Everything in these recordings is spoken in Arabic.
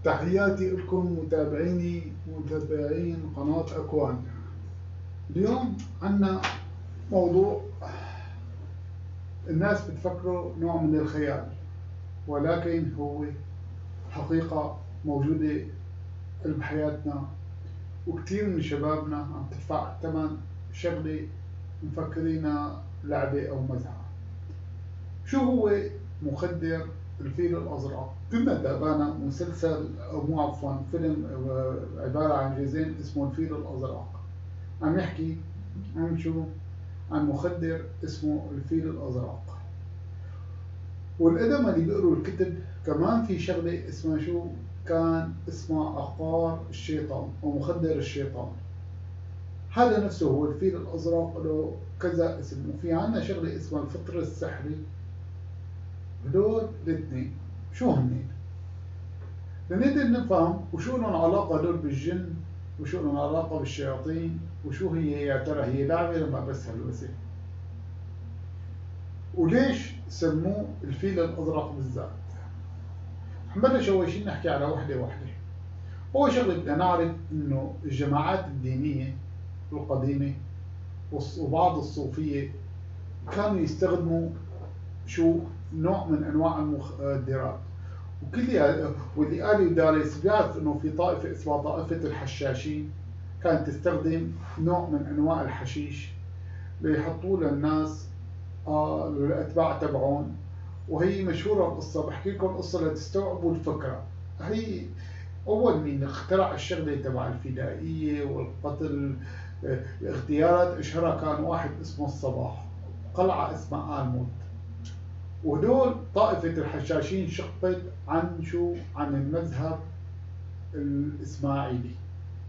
تحياتي لكم متابعين قناة أكوان. اليوم عنا موضوع الناس بتفكره نوع من الخيال، ولكن هو حقيقة موجودة بحياتنا، وكثير من شبابنا عم تدفع ثمن شغلة مفكرينها لعبة أو مزحة. شو هو مخدر الفيل الأزرق؟ كنا تابعنا مسلسل أو مو عفوا فيلم عبارة عن جزئين اسمه الفيل الأزرق. عم يحكي عن شو؟ عن مخدر اسمه الفيل الأزرق. والقدماء اللي بيقروا الكتب كمان في شغلة اسمها شو؟ كان اسمها عقار الشيطان أو مخدر الشيطان. هذا نفسه هو الفيل الأزرق، له كذا اسم. وفي عنا شغلة اسمها الفطر السحري. هدول الاثنين شو هنين؟ لنقدر نفهم وشو لهم علاقة هدول بالجن، وشو لهم علاقة بالشياطين، وشو هي يا ترى هي لعبة لما بس هلوسة، وليش سموه الفيل الأزرق بالذات. حنبلش أول شي نحكي على وحدة وحدة. أول شغلة بدنا نعرف إنه الجماعات الدينية القديمة وبعض الصوفية كانوا يستخدموا شو؟ نوع من أنواع المخدرات. واللي قال يدارس بيعرف انه في طائفة اسمها طائفة الحشاشين كانت تستخدم نوع من انواع الحشيش ليحطوه للناس للاتباع تبعون. وهي مشهورة القصة، بحكي لكم القصة لتستوعبوا الفكرة. هي اول مين اخترع الشغلة تبع الفدائية والقتل، الاغتيالات، اشهرها كان واحد اسمه الصباح، قلعة اسمها آلموت. وهدول طائفة الحشاشين شقت عن شو؟ عن المذهب الإسماعيلي.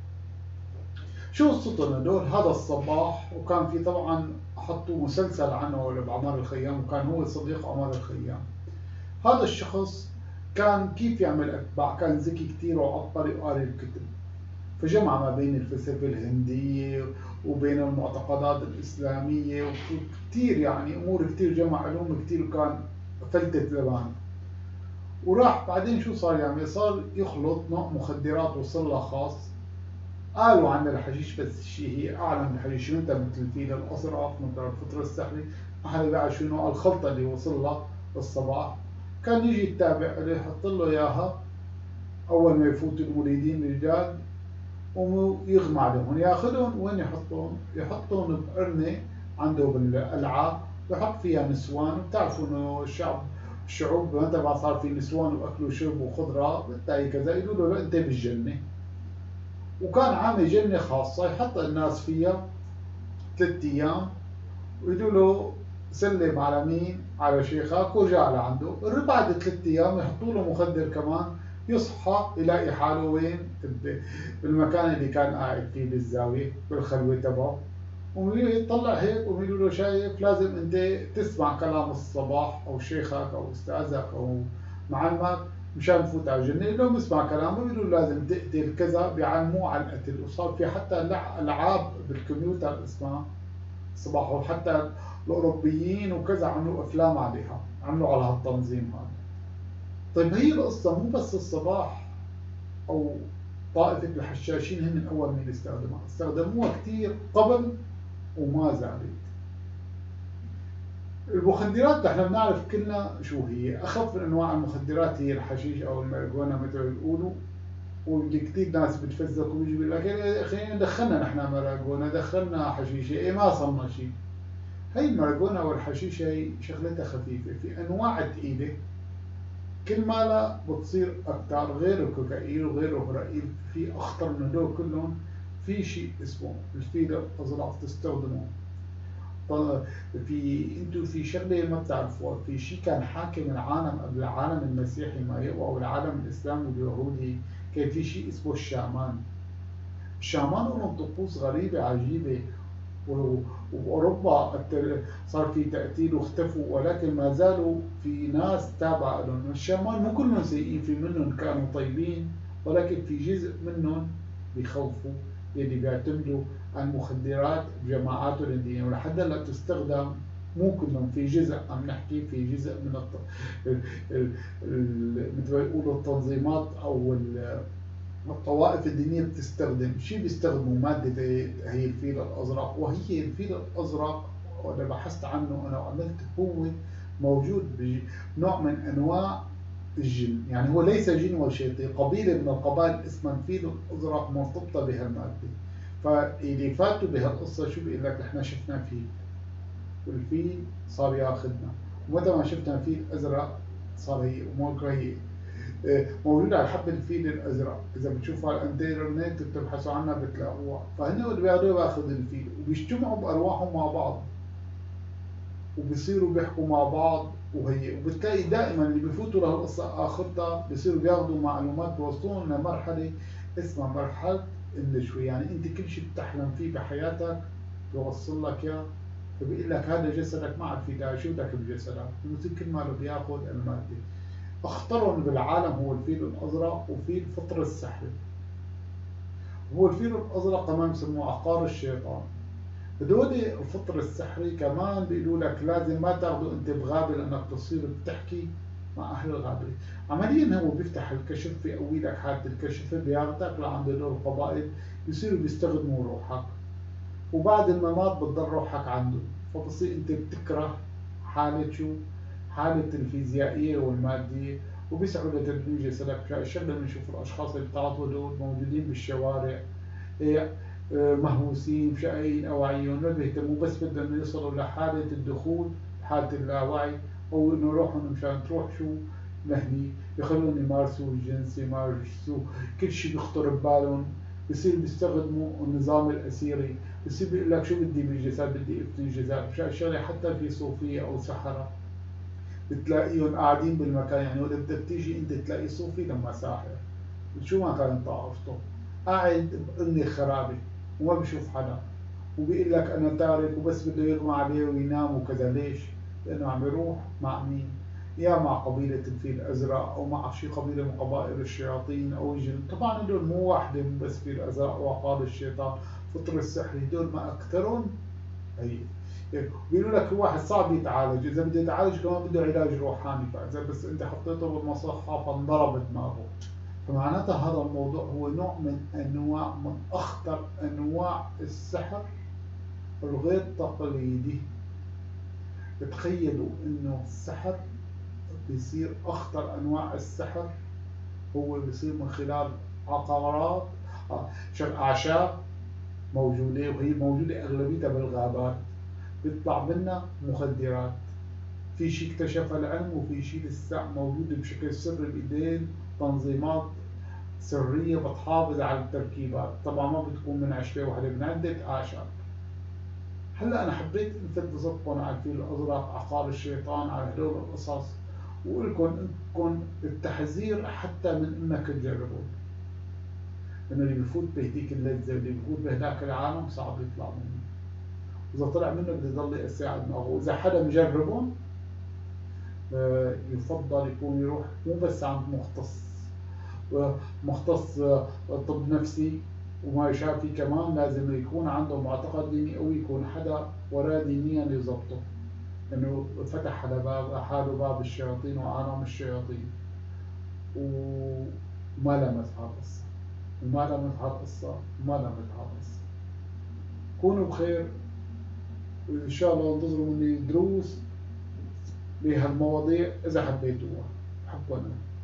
شو قصتهم هدول؟ هذا الصباح، وكان في طبعا حطوا مسلسل عنه بعمر الخيام، وكان هو صديق عمر الخيام. هذا الشخص كان كيف يعمل أتباع؟ كان ذكي كتير وعبقري وقاري الكتب، فجمع ما بين الفلسفة الهندية وبين المعتقدات الإسلامية وكتير يعني أمور كتير، جمع علوم كتير، وكان فلتة زمان. وراح بعدين شو صار يعمل؟ صار يخلط نوع مخدرات وصل له خاص. قالوا عن الحشيش بس شيء هي أعلى من الحشيش، مثل الفيل الأزرق، مثل الفطر السحري، ما حدا بيعرف شو نوع الخلطة اللي وصل له الصباح. كان يجي يتابع عليه، يحط له إياها أول ما يفوت المريدين الجداد، ويغمى عليهم، ياخذهم وين يحطهم؟ يحطهم بقرنة عنده بالقلعة، بحط فيها نسوان. بتعرفوا انه الشعوب متى ما صار في نسوان واكلوا شرب وخضرة بتلاقي كذا، يقولوا له انت بالجنة. وكان عامل جنة خاصة يحط الناس فيها 3 ايام، ويقولوا له سلم على مين؟ على شيخك، ورجع لعنده. بعد 3 ايام يحطوا له مخدر كمان، يصحى يلاقي حاله وين؟ بالمكان اللي كان قاعد فيه بالزاوية بالخلوة تبعه. ويطلع هيك ويقولوا له شايف، لازم انت تسمع كلام الصباح او شيخك او استاذك او معلمك مشان تفوت على الجنة. يقول لهم اسمع كلامه، يقولوا له لازم تقتل كذا، بيعلموه على القتل. وصار في حتى العاب بالكمبيوتر اسمها صباح، وحتى الاوروبيين وكذا عملوا افلام عليها، عملوا على هالتنظيم هذا. طيب هي القصة مو بس الصباح او طائفة الحشاشين هن اول مين استخدموها كثير قبل وما زالت. المخدرات نحن بنعرف كلنا شو هي. اخف من انواع المخدرات هي الحشيش او الماريجوانا مثل ما بيقولوا، واللي كثير ناس بتفزلك وبيجي بيقول لك خلينا دخلنا نحن ماريجوانا، دخلنا حشيشه، ما صرنا شيء. هي الماريجوانا والحشيشه هي شغلتها خفيفه، في انواع ثقيله كل ما لا بتصير اكثر، غير الكوكايين وغير الهيروين، في اخطر من هدول كلهم. في شيء اسمه الفيل الازرق تستخدمه. انتم في شغله ما بتعرفوها، في شيء كان حاكم العالم قبل العالم المسيحي ما يقوى والعالم الاسلامي واليهودي، كان في شيء اسمه الشامان. الشامان لهم طقوس غريبه عجيبه، وبأوروبا صار في تقتيل واختفوا، ولكن ما زالوا في ناس تابعة لهم. الشامان مو كلهم سيئين، في منهم كانوا طيبين، ولكن في جزء منهم بيخوفوا، اللي بيعتمدوا على المخدرات بجماعاتهم الدينية، ولحد هلا تستخدم مو كلهم، في جزء عم نحكي، في جزء من مثل ما يقولوا التنظيمات أو الطوائف الدينية بتستخدم شيء، بيستخدموا مادة هي الفيل الأزرق. وهي الفيل الأزرق وأنا بحثت عنه أنا وعملت، هو موجود بنوع من أنواع الجن، يعني هو ليس جن ولا شيطان، قبيلة من القبائل اسمها الفيل الأزرق مرتبطة بهالمادة. فاللي فاتوا بهالقصة شو بيقول لك، احنا شفنا فيل والفيل صار ياخذنا، ومتى ما شفنا فيل أزرق صار هي هي موجودة على حب الفيل الأزرق. إذا بتشوفوا على الإنترنت بتبحثوا عنها بتلاقوها. فهن اللي بياخذوا باخذ الفيل وبيجتمعوا بأرواحهم مع بعض وبيصيروا بيحكوا مع بعض. وبتلاقي دائما اللي بيفوتوا لهالقصة آخرتها بيصيروا بياخذوا معلومات بيوصلون لمرحلة اسمها مرحلة النشوة، يعني أنت كل شيء بتحلم فيه بحياتك بيوصل لك إياه. فبيقول لك هذا جسدك ما عاد في داعي، شو بدك بجسدك؟ بصير كل ما بياخذ المادة. اخطرهم بالعالم هو الفيل الأزرق وفيل فطر السحري. هو الفيل الأزرق كمان بسموه عقار الشيطان. هدول الفطر السحري كمان بيقولوا لك لازم ما تاخذه انت بغابة لانك تصير بتحكي مع اهل الغابة. عمليا هو بيفتح الكشف، بيقوي لك حالة الكشف، بياخذك لعند هدول القبائل بيصيروا بيستخدموا روحك، وبعد الممات بتضل روحك عنده. فبصير انت بتكره حالة شو؟ حالة الفيزيائية والمادية، وبيسعوا لتدمير جسدك. الشغلة بنشوف الأشخاص اللي بتعاطوا دول موجودين بالشوارع، مهووسين شقيين أواعيهم، ما بيهتموا، بس بدهم يوصلوا لحالة الدخول حالة اللاوعي، أو إنه روحهم مشان تروح شو لهني، يخلون يمارسوا الجنس، يمارسوا كل شيء بيخطر ببالهم. بصير بيستخدموا النظام الأسيري، بصير بيقول لك شو بدي بالجسد، بدي افني الجسد. مشان الشغلة حتى في صوفية أو سحرة بتلاقيهم قاعدين بالمكان، يعني وقت بدك تيجي انت تلاقي صوفي لما ساحر شو ما كانت طائفته قاعد بقني خرابي وما بشوف حدا، وبيقول لك انا تارك وبس بده يغمى عليه وينام وكذا. ليش؟ لانه عم يروح مع مين؟ يا مع قبيلة الفيل الأزرق أو مع شي قبيلة من قبائل الشياطين أو الجن. طبعا هدول مو واحدة بس فيل الأزرق وعقار الشيطان فطر السحر، هدول ما أكثرهم. هي بيقولوا لك الواحد صعب يتعالج، اذا بده يتعالج كمان بده علاج روحاني، فاذا بس انت حطيته بالمصحه فانضرب دماغه. فمعناتها هذا الموضوع هو نوع من اخطر انواع السحر الغير تقليدي. تخيلوا انه السحر بيصير، اخطر انواع السحر هو بيصير من خلال عقارات، اعشاب موجوده، وهي موجوده اغلبيتها بالغابات، بيطلع منها مخدرات. في شيء اكتشفها العلم وفي شيء لسه موجود بشكل سري بايدين تنظيمات سرية بتحافظ على التركيبات. طبعا ما بتكون من عشبة واحدة، من عدة أعشاب. هلا أنا حبيت ألفت نظركم على الفيل الأزرق، عقار الشيطان، على هدول القصص، وقلكم إنكم التحذير حتى من إنك تجربوا، إنه اللي بفوت بهديك اللذة، اللي بفوت بهداك العالم صعب يطلع منه. إذا طلع منه بده يضل يقسي على دماغه. وإذا حدا مجربهم يفضل يكون يروح مو بس عند مختص طب نفسي وما يشافي، كمان لازم يكون عنده معتقد ديني أو يكون حدا وراه دينيا يضبطه، إنه فتح على باب حاله باب الشياطين وعالم الشياطين وما لمس هالقصة وما لمس هالقصة وما لمس هالقصة. كونوا بخير، وإن شاء الله انتظروا مني دروس بهالمواضيع إذا حبيتوها. حبنا.